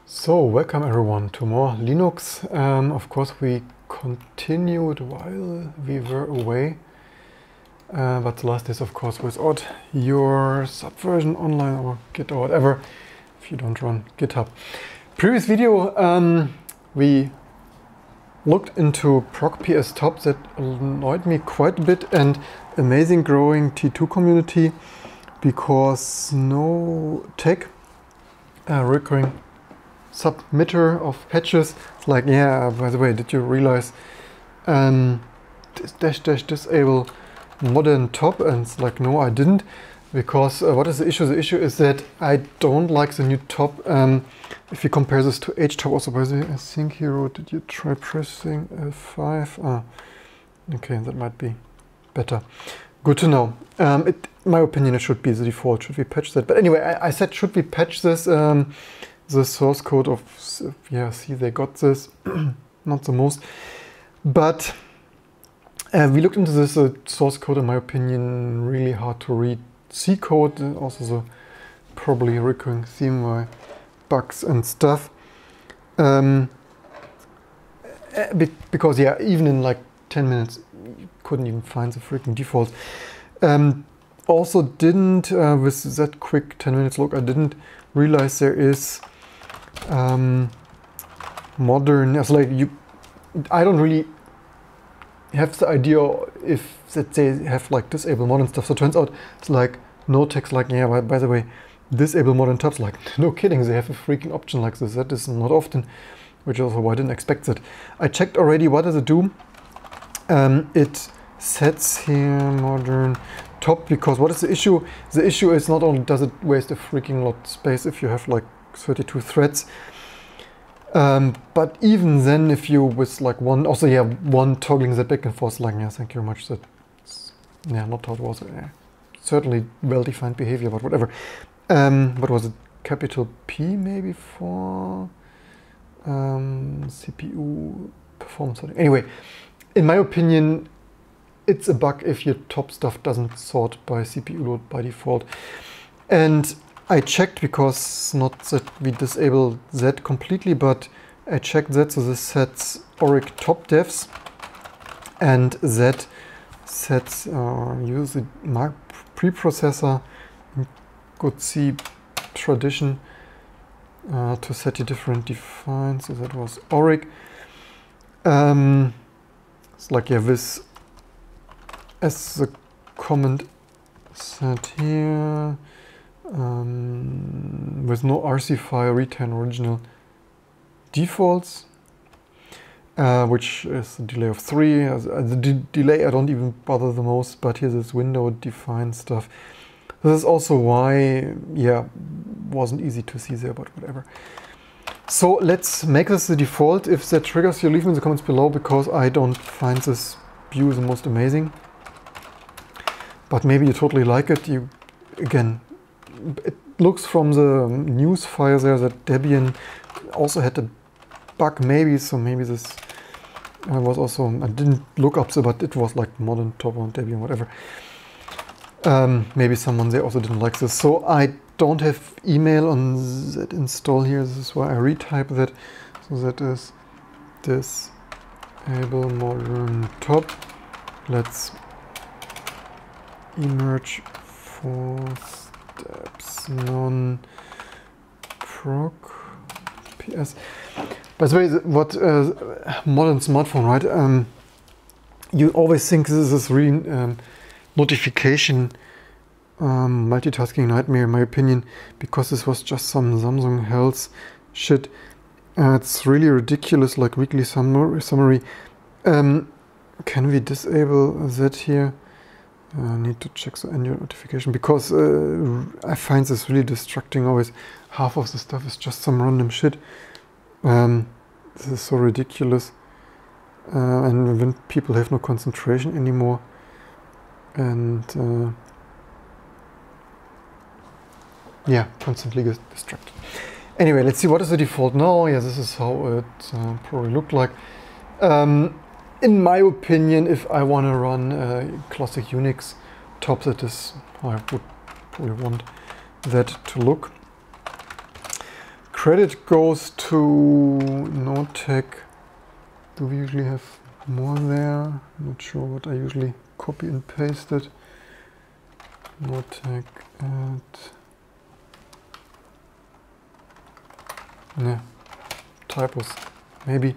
So, welcome everyone to more Linux. Of course, we continued while we were away, but the last is of course without your Subversion online or Git or whatever, if you don't run GitHub. Previous video, we looked into ProcPS top. That annoyed me quite a bit, and amazing growing T2 community, because no tech recurring submitter of patches. It's like, yeah, by the way, did you realize this -- disable modern top? And it's like, no, I didn't, because what is the issue? The issue is that I don't like the new top. If you compare this to HTOP, also, by the way, I think he wrote, did you try pressing F5? Ah, okay, that might be better. Good to know. My opinion, it should be the default. Should we patch that? But anyway, I said, should we patch this? The source code of, yeah, see, they got this, not the most. But we looked into this source code, in my opinion, really hard to read C code, also the probably recurring theme by bugs and stuff. Because, yeah, even in like 10 minutes, you couldn't even find the freaking default. Also didn't, with that quick 10 minutes look, I didn't realize there is modern, it's like I don't really have the idea if that they have like disable modern stuff. So it turns out it's like no text, like, yeah, by the way, disable modern tabs, like, no kidding, they have a freaking option like this. That is not often, which also why I didn't expect that. I checked already, what does it do? It sets here modern top, because what is the issue? The issue is not only does it waste a freaking lot of space if you have like 32 threads, but even then, if you with like one, also, yeah, one toggling that back and forth, like, yeah, thank you very much, that's, yeah, not how it was, certainly well-defined behavior, but whatever. What was it, capital P maybe for CPU performance? Anyway, in my opinion, it's a bug if your top stuff doesn't sort by CPU load by default. And I checked, because not that we disable that completely, but I checked that. So this sets ORIC top devs, and that sets use the Mark preprocessor in good C tradition to set the different defines. So that was ORIC. It's like, yeah, this, as the comment said here, with no RC file, retain original defaults, which is a delay of 3. The delay I don't even bother the most, but here's this window define stuff. This is also why, yeah, wasn't easy to see there, but whatever. So let's make this the default. If that triggers you, leave me in the comments below, because I don't find this view the most amazing. But maybe you totally like it. You, again, it looks from the news file there that Debian also had a bug, maybe, so maybe this was also, I didn't look up the, but it was like modern top on Debian, whatever. Maybe someone there also didn't like this. So I don't have email on that install here. This is why I retype that. So that is disable modern top. Let's emerge 4 steps non-proc PS. By the way, what modern smartphone, right? You always think this is really notification multitasking nightmare, in my opinion, because this was just some Samsung Health shit. It's really ridiculous, like weekly summary. Can we disable that here? I need to check the annual notification, because I find this really distracting always. Half of the stuff is just some random shit. This is so ridiculous. And when people have no concentration anymore, and yeah, constantly get distracted. Anyway, let's see what is the default now. Yeah, this is how it probably looked like. In my opinion, if I want to run classic Unix top, that is how I would probably want that to look. Credit goes to Notech. Do we usually have more there? Not sure what I usually copy and paste it. Notech at... No, typos, maybe.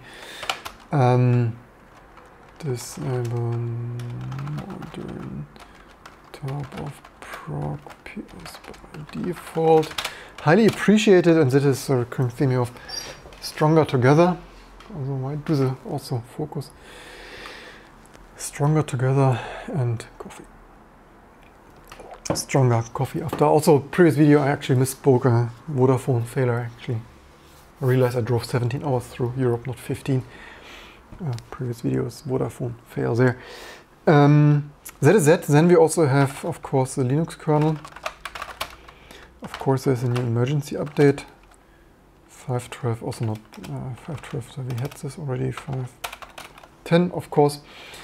Disable modern top of proc PS by default. Highly appreciated, and that is a recurring theme of Stronger Together. Also, why do they also focus? Stronger Together and coffee. Stronger coffee. After also previous video, I actually misspoke a Vodafone failure. Actually, I realized I drove 17 hours through Europe, not 15. Previous videos, Vodafone fail there. That is that. Then we also have, of course, the Linux kernel. Of course, there's a new emergency update. 5.12, also not 5.12, so we had this already. 5.10, of course.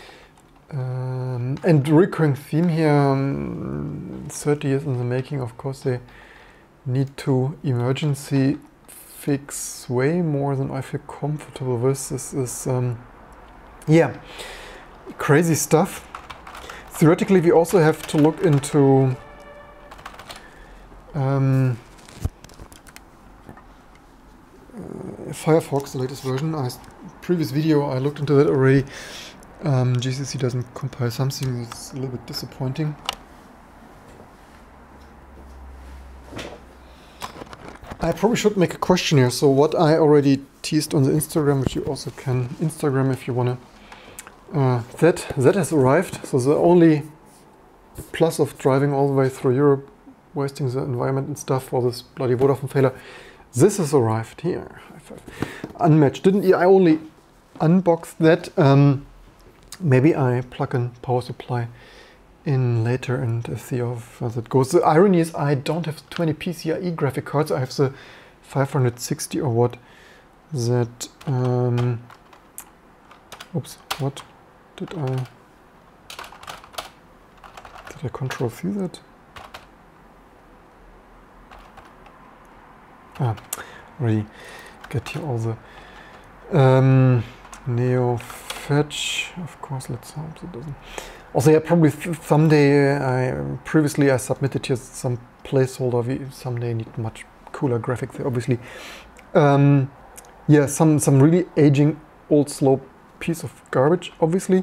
And recurring theme here, 30 years in the making, of course, they need to emergency fix way more than I feel comfortable with. This is, yeah, crazy stuff. Theoretically, we also have to look into Firefox, the latest version. Previous video, I looked into that already. GCC doesn't compile something that's a little bit disappointing. I probably should make a questionnaire. So what I already teased on the Instagram, which you also can Instagram if you wanna, that has arrived. So the only plus of driving all the way through Europe, wasting the environment and stuff for this bloody Vodafone failure, this has arrived here. Unmatched. I only unboxed that. Maybe I plug in power supply in later and see how that goes. The irony is I don't have 20 PCIe graphic cards. I have the 560 or what. That oops, what did I control C that? Already get here all the Neo fetch. Of course, let's hope it doesn't. Also, yeah, probably someday. Previously I submitted here some placeholder. We someday need much cooler graphics there, obviously. Yeah, some really aging, old, slow piece of garbage, obviously.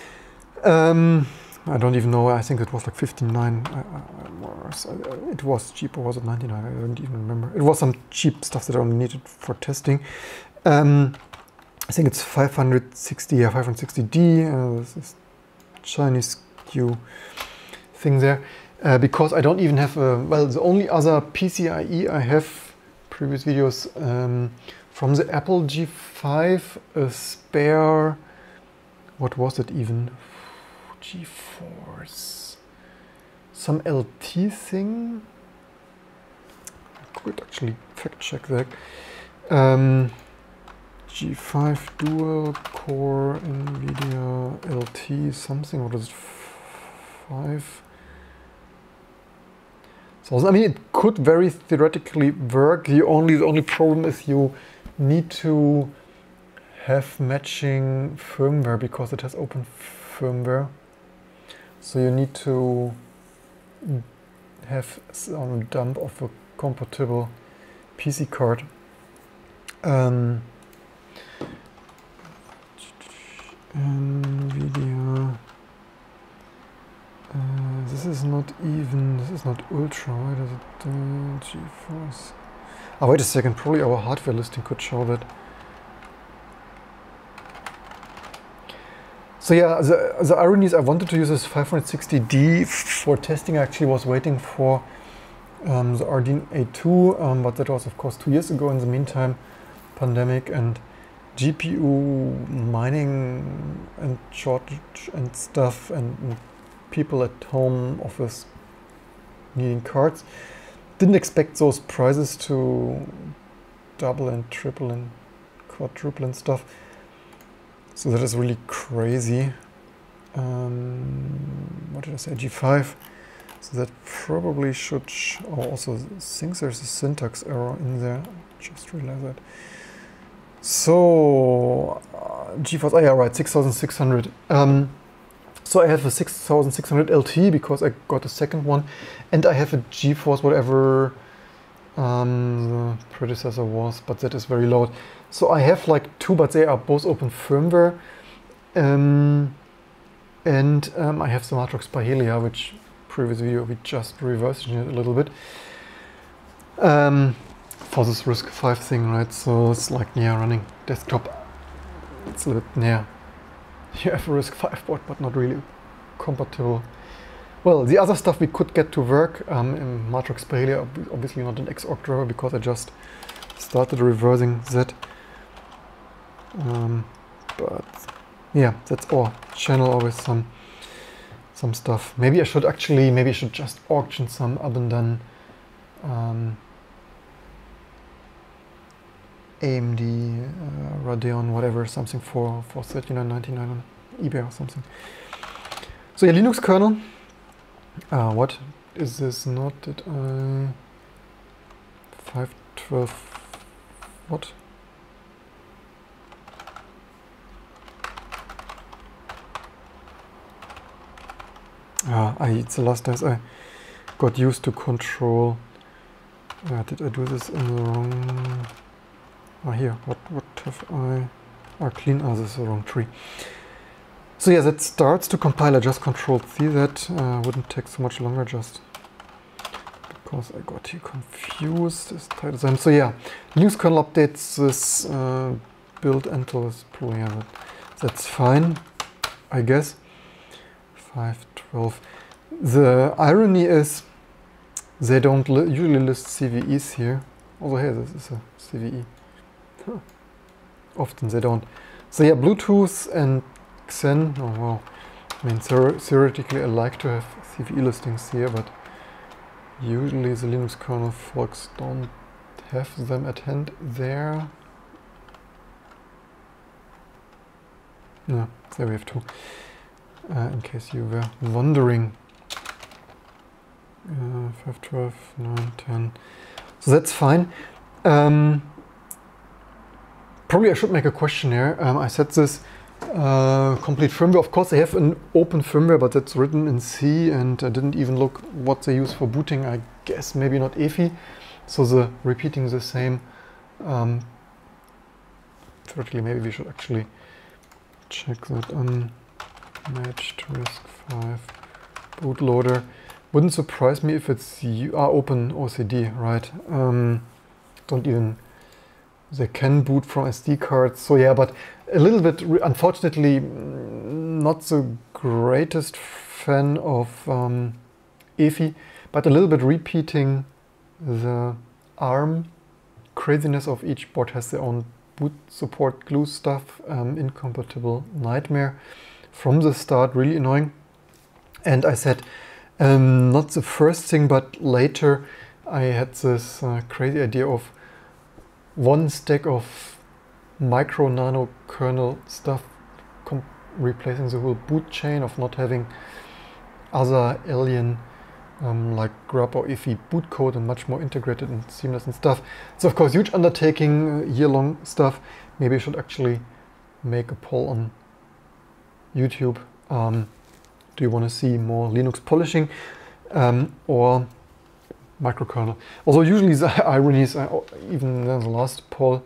I don't even know. I think it was like 59. It was cheap, or was it 99? I don't even remember. It was some cheap stuff that I only needed for testing. I think it's 560, yeah, 560D. This is Chinese SKU thing there. Because I don't even have well, the only other PCIe I have, previous videos, from the Apple G5, a spare, what was it even? GeForce, some LT thing. I could actually fact check that. G5 dual core NVIDIA LT something. What is it? 5. So I mean, it could very theoretically work. The only problem is you need to have matching firmware because it has open firmware. So you need to have some dump of a compatible PC card. NVIDIA. This is not ultra. Why does it GeForce? Oh, wait a second. Probably our hardware listing could show that. So yeah, the irony is I wanted to use this 560D for testing. I actually was waiting for the Arduino A2, but that was of course 2 years ago. In the meantime, pandemic and GPU mining and shortage and stuff, and people at home office needing cards. Didn't expect those prices to double and triple and quadruple and stuff. So that is really crazy. What did I say? G5. So that probably should, also thinks there's a syntax error in there, just realized that. So, GeForce, oh yeah, right, 6600. So I have a 6600 LT because I got a second one, and I have a GeForce, whatever the predecessor was, but that is very loud. So I have like two, but they are both open firmware. And I have the Matrox Parhelia, which previous video we just reversed it a little bit. For this RISC-V thing, right? So it's like running desktop. It's a little bit you have a RISC-V board, but not really compatible. Well, the other stuff we could get to work in Matrox Parhelia, obviously not an Xorg driver because I just started reversing that. But yeah, that's all. Channel always some stuff. Maybe I should just auction some Abundant AMD Radeon, whatever, something for $39.99 on eBay or something. So yeah, Linux kernel. What is this? Not did I 512? What? It's the last days I got used to control. Did I do this in the wrong? Here. What have I? Clean. This is the wrong tree. So yeah, that starts to compile. I just Control-C that. Wouldn't take so much longer, just because I got here confused. This title time. So yeah, Linux kernel updates this build until this probably that's fine, I guess. 512. The irony is they don't usually list CVEs here. Also here, this is a CVE. Huh. Often they don't. So yeah, Bluetooth and Xen. Oh wow. I mean, theoretically I like to have CVE listings here, but usually the Linux kernel folks don't have them at hand there. No, there we have two. In case you were wondering. 512, 9, 10. So that's fine. Probably I should make a questionnaire. I set this complete firmware. Of course, they have an open firmware, but that's written in C, and I didn't even look what they use for booting. I guess maybe not EFI. So the repeating the same. Theoretically, maybe we should actually check that on matched RISC-V bootloader. Wouldn't surprise me if it's open OCD, right? Don't even, they can boot from SD cards. So yeah, but a little bit, unfortunately, not the greatest fan of EFI, but a little bit repeating the ARM craziness of each board has their own boot support glue stuff, incompatible nightmare. From the start, really annoying. And I said, not the first thing, but later I had this crazy idea of one stack of micro nano kernel stuff replacing the whole boot chain, of not having other alien like grub or EFI boot code, and much more integrated and seamless and stuff. So of course, huge undertaking, year-long stuff. Maybe I should actually make a poll on YouTube. Do you want to see more Linux polishing or microkernel? Although usually the irony is, even in the last poll,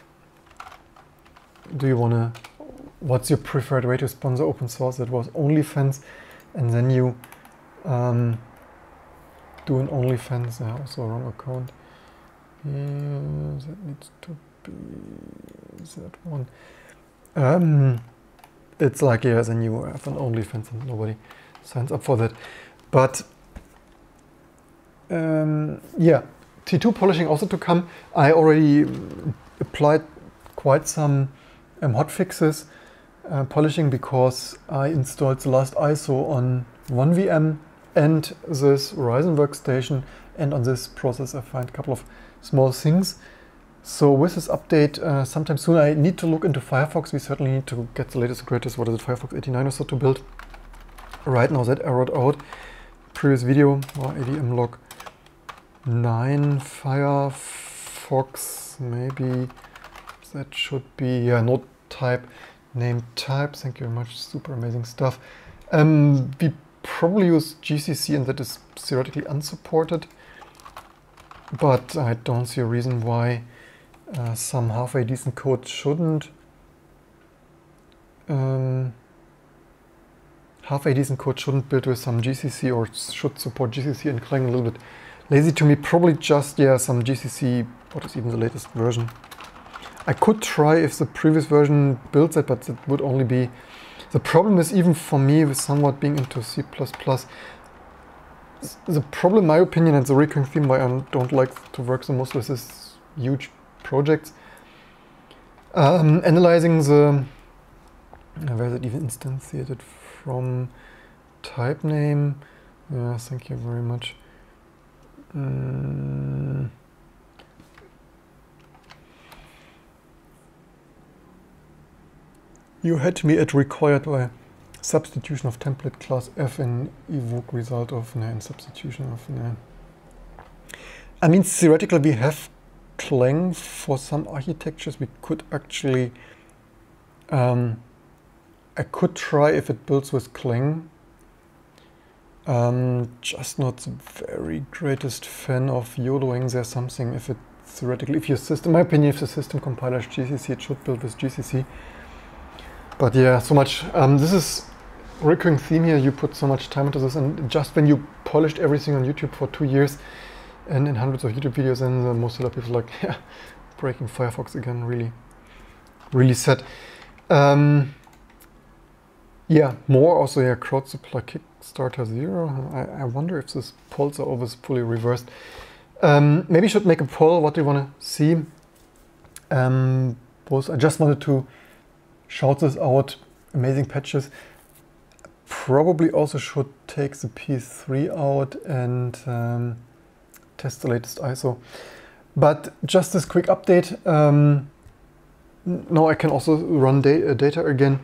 do you want to, what's your preferred way to sponsor open source? That was OnlyFans, and then you do an OnlyFans. Also a wrong account. That needs to be that one. It's like, yeah, then you have an OnlyFans and nobody signs up for that. But yeah, T2 polishing also to come. I already applied quite some hotfixes polishing, because I installed the last ISO on one VM and this Ryzen workstation, and on this process I find a couple of small things. So with this update, sometime soon, I need to look into Firefox. We certainly need to get the latest and greatest, what is it, Firefox 89 or so to build. Right now that errored out. previous video, or ADM log 9 Firefox, maybe that should be, yeah, node type, name type, thank you very much, super amazing stuff. We probably use GCC, and that is theoretically unsupported, but I don't see a reason why some halfway decent code shouldn't. Halfway decent code shouldn't build with some GCC, or should support GCC and Clang. A little bit lazy to me, probably just, yeah, some GCC, what is even the latest version. I could try if the previous version builds it, but it would only be, the problem is, even for me, with somewhat being into C++, the problem, in my opinion, and the recurring theme why I don't like to work the most with this huge projects, analyzing the, where is it even instantiated from, type name, yeah, thank you very much. You had me at required by substitution of template class f in evoke result of, and substitution of, I mean, theoretically we have Clang for some architectures. We could actually, I could try if it builds with Clang. Just not the very greatest fan of YOLOing. There's something, if it theoretically, if your system, in my opinion, if the system compiler is GCC, it should build with GCC. But yeah, so much. This is a recurring theme here. You put so much time into this, and just when you polished everything on YouTube for 2 years and in hundreds of YouTube videos, and the Mozilla people are like, yeah, breaking Firefox again, really, really sad. Yeah, more also, yeah, crowd supply Kickstarter 0. I wonder if this polls are always fully reversed. Maybe I should make a poll. What do you want to see? I just wanted to shout this out. Amazing patches. Probably also should take the P3 out and test the latest ISO. But just this quick update. Now I can also run data again.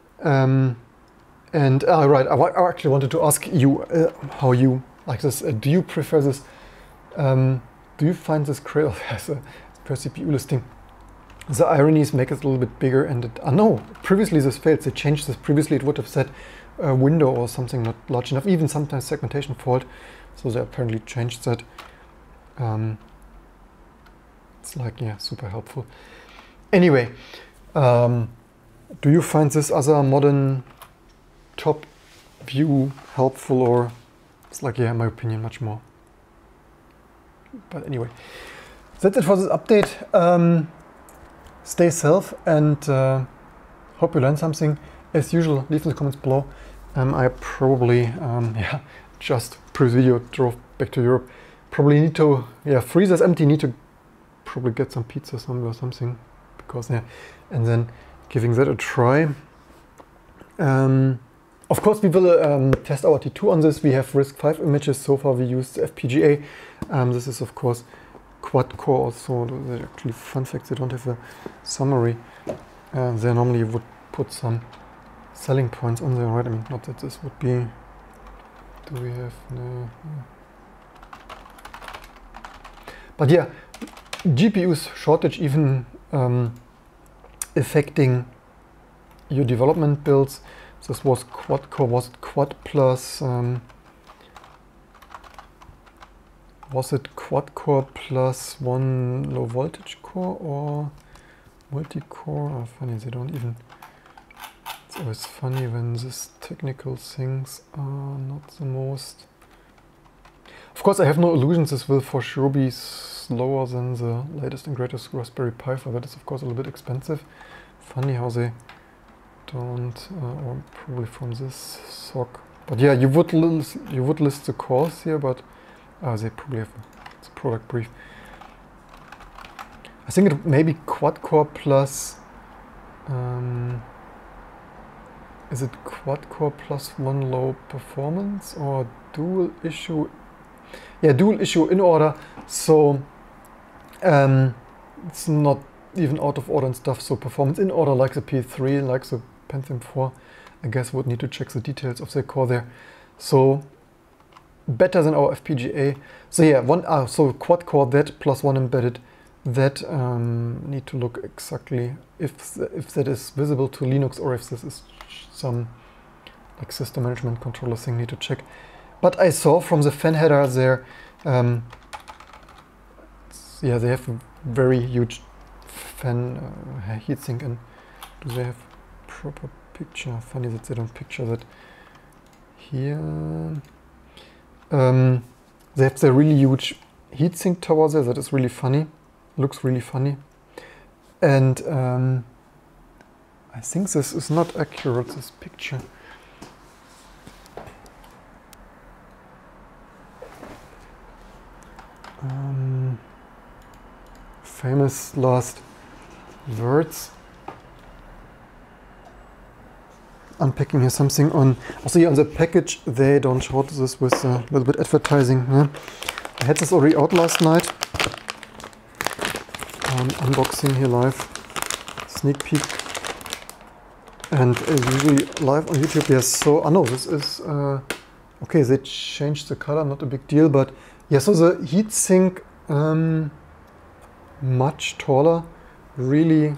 Right, I actually wanted to ask you how you like this. Do you prefer this? Do you find this Gradle as a per CPU listing? The ironies make it a little bit bigger, and it, no, previously this failed. They changed this. Previously it would have said a window or something not large enough, even sometimes segmentation fault. So they apparently changed that. It's like, yeah, super helpful. Anyway, do you find this other modern top view helpful, or it's like, yeah, in my opinion, much more. But anyway, that's it for this update. Stay safe, and hope you learned something. As usual, leave in the comments below. I probably, yeah, just previous video drove back to Europe. Probably need to, yeah, freezer's empty. Need to probably get some pizza somewhere or something, because yeah, and then giving that a try. Of course, we will test our T2 on this. We have RISC-V images. So far, we used FPGA. This is, of course, quad-core also. Actually, fun fact, they don't have a summary. They normally would put some selling points on there, right? I mean, not that this would be... Do we have... No. But yeah, GPU's shortage even affecting your development builds. This was quad-core, was it quad plus... was it quad-core plus one low-voltage core or multi-core? Oh, funny, they don't even... It's always funny when these technical things are not the most... Of course, I have no illusions this will for sure be slower than the latest and greatest Raspberry Pi 4. That is, of course, a little bit expensive. Funny how they don't, or probably from this SOC. But yeah, you would list the cores here, but they probably have it's a product brief. I think it may be quad-core plus... is it quad-core plus one low performance or dual issue? Yeah, dual issue in order. So it's not even out of order and stuff. So performance in order, like the P3, like the Pentium 4. I guess would need to check the details of the core there. So better than our FPGA. So yeah, so quad core that plus one embedded that. Need to look exactly if that is visible to Linux or if this is some like system management controller thing. Need to check. But I saw from the fan header there, yeah, they have a very huge fan heatsink. And do they have proper picture? Funny that they don't picture that here. They have the really huge heatsink tower there. That is really funny. Looks really funny. And I think this is not accurate, this picture. Famous last words. Unpacking here something on. Also here on the package they don't show this with a little bit advertising. Yeah? I had this already out last night. Unboxing here live, sneak peek. And usually live on YouTube. Yes. So no, this is okay. They changed the color, not a big deal, but yeah. So the heatsink much taller, really.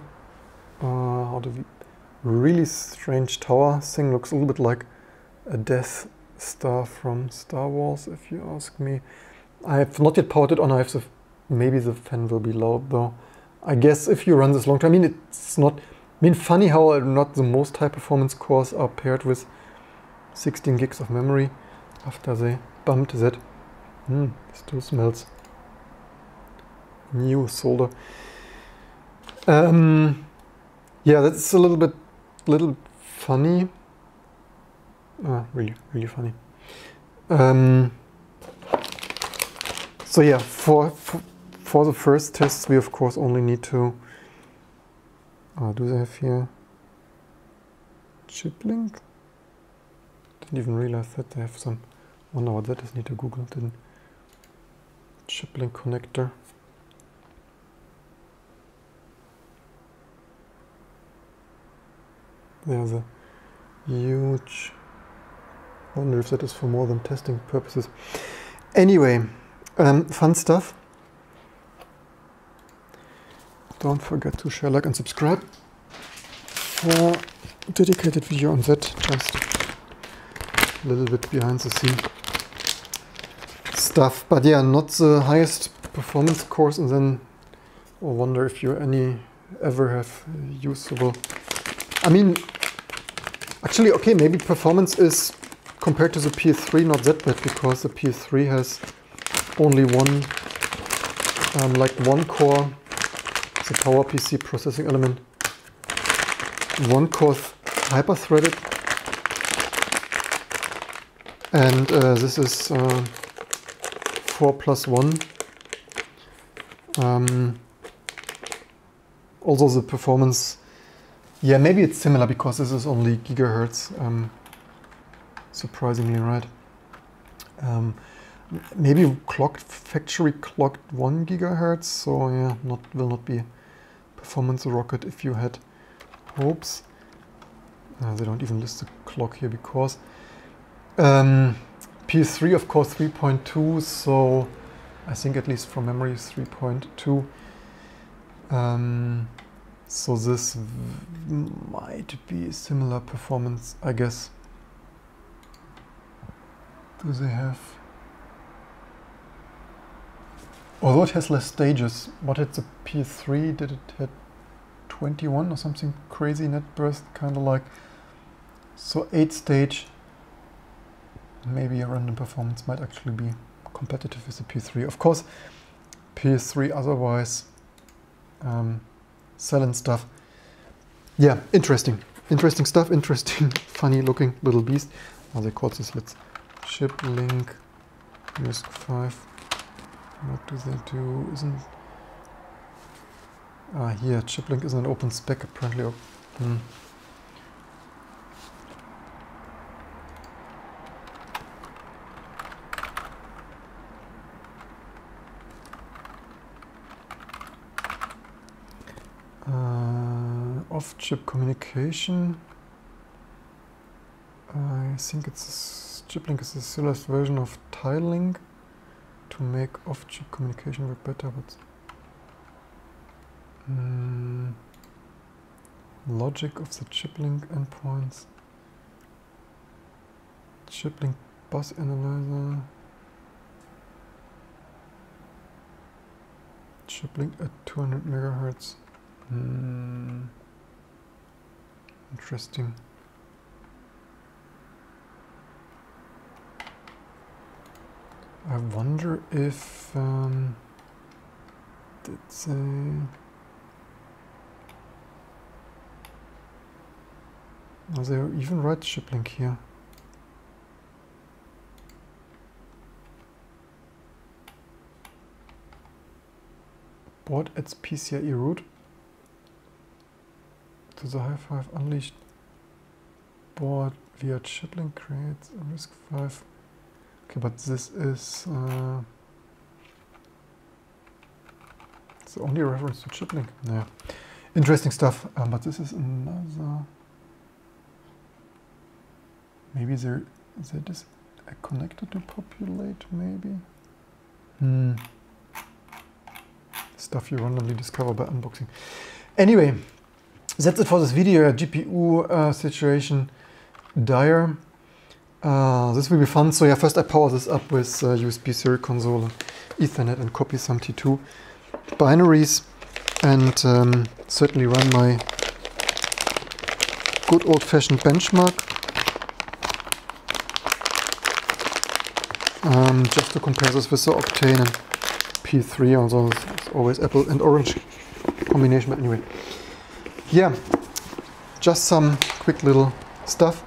Really strange tower thing. Looks a little bit like a Death Star from Star Wars, if you ask me. I have not yet powered it on. I have maybe the fan will be loud though. I guess if you run this long time, I mean, it's not. I mean, funny how not the most high performance cores are paired with 16 gigs of memory after they bumped that. Still smells new solder. Yeah, that's a little funny. Really funny. So yeah, for the first tests, we of course only need to. Do they have here chip link? Didn't even realize that they have some. Wonder what that is. Need to Google. Didn't. Chip link connector. There's a huge. Wonder if that is for more than testing purposes. Anyway, fun stuff. Don't forget to share, like, and subscribe for a dedicated video on that. Just a little bit behind the scene stuff. But yeah, not the highest performance cores, and then I wonder if you ever have usable. I mean, actually, okay, maybe performance is compared to the PS3 not that bad, because the PS3 has only one core. The PowerPC processing element, one core hyper-threaded, and this is 4+1. Also the performance, yeah, maybe it's similar because this is only gigahertz, surprisingly, right? Maybe factory clocked 1 gigahertz, so yeah, will not be performance rocket if you had hopes. They don't even list the clock here because PS3 of course 3.2, so I think at least from memory 3.2. So this might be similar performance, I guess. Do they have? Although it has less stages, what had the PS3? Did it have 21 or something crazy net burst, kind of like? So 8 stage, maybe a random performance might actually be competitive with the PS3. Of course, PS3 otherwise, selling stuff. Yeah, interesting stuff, interesting, funny looking little beast. They call this, let's chip link RISC-V. What do they do? Isn't here chip link isn't an open spec apparently. Off-chip communication. I think it's Chiplink is a serialized version of TileLink to make off-chip communication work better, but logic of the Chiplink endpoints. Chiplink bus analyzer. Chiplink at 200 megahertz. Interesting. I wonder if it's are there even right Chiplink here? Board adds PCIe root to the Hi5 Unleashed board via Chiplink creates a RISC-V. Okay, but this is it's the only reference to Chiplink. Yeah, interesting stuff. But this is another. Maybe there is a connector to populate. Maybe. Stuff you randomly discover by unboxing. Anyway, that's it for this video. GPU situation dire. This will be fun. So yeah, first I power this up with USB serial console, Ethernet, and copy some T2 binaries, and certainly run my good old-fashioned benchmark just to compare this with the Optane and P3. Also, it's always apple and orange combination. But anyway, yeah, just some quick little stuff.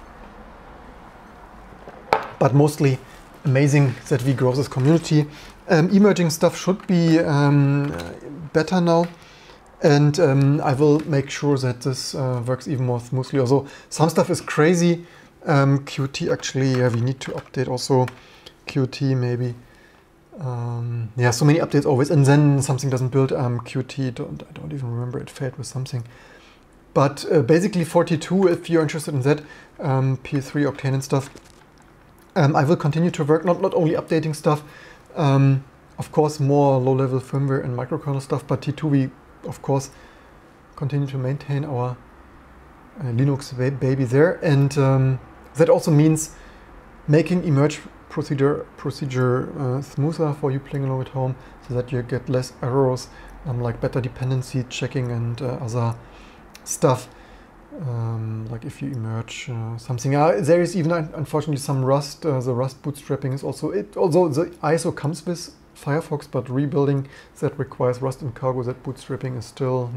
But mostly amazing that we grow this community. Emerging stuff should be better now, and I will make sure that this works even more smoothly. Although some stuff is crazy. Qt actually, yeah, we need to update also Qt maybe. Yeah, so many updates always, and then something doesn't build. Qt, I don't even remember, it failed with something. But basically 42, if you're interested in that, P3, Octane and stuff. I will continue to work, not only updating stuff, of course more low-level firmware and microkernel stuff, but T2 we of course continue to maintain our Linux baby there, and that also means making emerge procedure smoother for you playing along at home, so that you get less errors, like better dependency checking and other stuff. Like if you emerge something, there is even unfortunately some Rust. The Rust bootstrapping is also it. Although the ISO comes with Firefox, but rebuilding that requires Rust and Cargo. That bootstrapping is still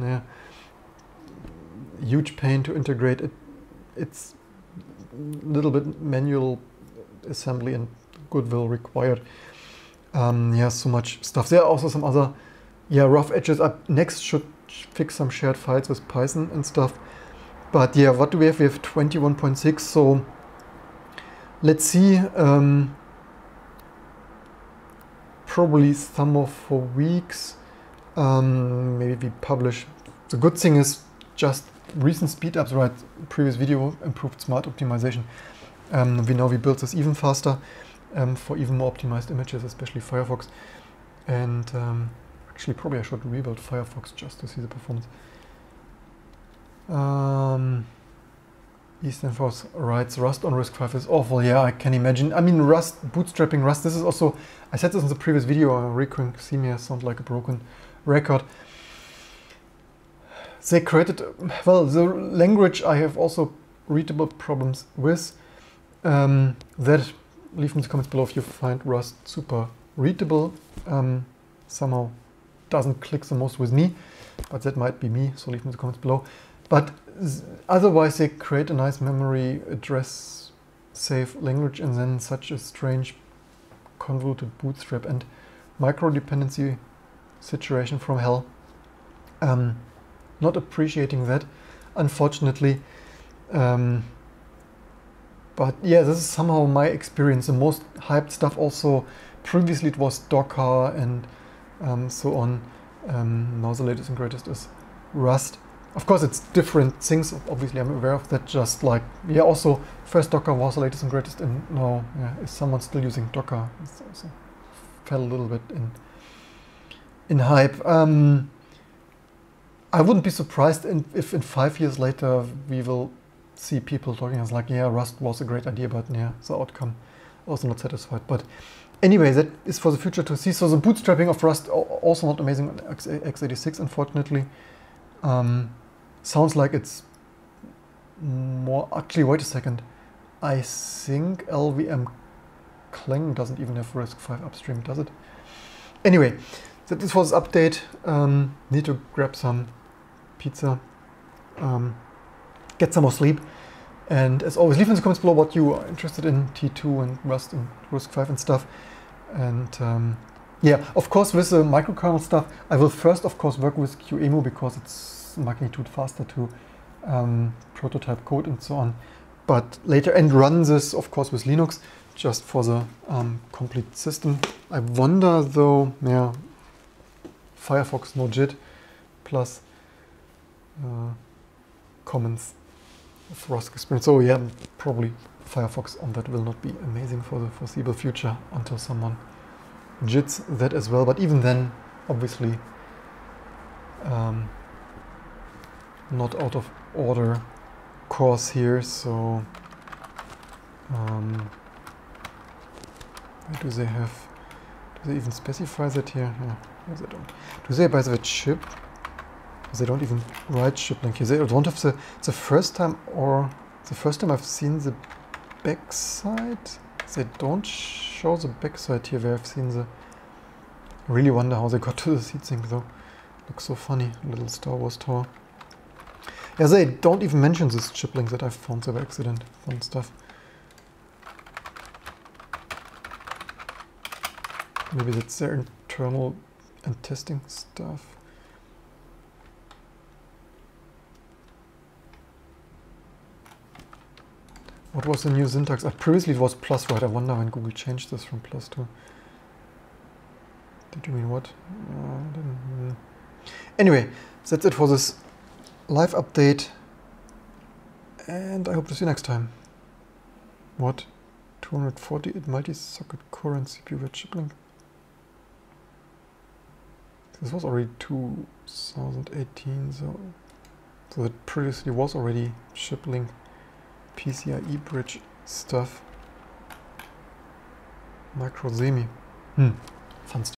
huge pain to integrate. It's a little bit manual assembly and goodwill required. Yeah, so much stuff. There are also some other rough edges. Up next should fix some shared files with Python and stuff. But yeah, what do we have? We have 21.6, so let's see. Probably some more for weeks. Maybe we publish. The good thing is just recent speed ups, right? Previous video improved smart optimization. We know we built this even faster for even more optimized images, especially Firefox. And actually, probably I should rebuild Firefox just to see the performance. Eastern Force writes, Rust on RISC-V is awful. Yeah, I can imagine. I mean, Rust, bootstrapping Rust, this is also, I said this in the previous video, recurring theme sound like a broken record. They created, well, the language I have also readable problems with. That, leave me in the comments below if you find Rust super readable. Somehow doesn't click the most with me, but that might be me, so leave me in the comments below. But otherwise they create a nice memory address safe language, and then such a strange convoluted bootstrap and micro dependency situation from hell. Not appreciating that, unfortunately. But yeah, this is somehow my experience. The most hyped stuff also, previously it was Docker and so on. Now the latest and greatest is Rust. Of course, it's different things. Obviously, I'm aware of that. Just like, yeah, also, first Docker was the latest and greatest. And no, yeah, is someone still using Docker? It's also fell a little bit in hype. I wouldn't be surprised if in 5 years later we will see people talking as like, yeah, Rust was a great idea, but yeah, the outcome also not satisfied. But anyway, that is for the future to see. So the bootstrapping of Rust also not amazing on x86, unfortunately. Sounds like it's more. Actually, wait a second. I think LVM Clang doesn't even have RISC-V upstream, does it? Anyway, so this was update. Need to grab some pizza, get some more sleep, and as always, leave in the comments below what you are interested in, T2 and Rust and RISC-V and stuff. And yeah, of course, with the microkernel stuff, I will first, of course, work with QEMU because it's magnitude faster to prototype code and so on. But later, and run this, of course, with Linux, just for the complete system. I wonder, though, yeah, Firefox no JIT plus Commons of Rust experience. So yeah, probably Firefox on that will not be amazing for the foreseeable future until someone JITs that as well. But even then, obviously, not out of order course here. So where do they have? Do they even specify that here? Yeah, no, they don't. Do they, by the way, chip? They don't even write chip link here. They don't have the first time, or the first time I've seen the backside. They don't show the backside here where I've seen the. I really wonder how they got to the heatsink though. Looks so funny, little Star Wars tower. Yeah, they don't even mention this chip link that I found by accident. Fun stuff. Maybe that's their internal and testing stuff. What was the new syntax? Previously it was plus, right? I wonder when Google changed this from plus to... Did you mean what? Anyway, that's it for this live update. And I hope to see you next time. What? 248 multi-socket core and CPU with chip link? This was already 2018, so that previously was already chip link. PCIe bridge stuff. Micro semi. Fun stuff.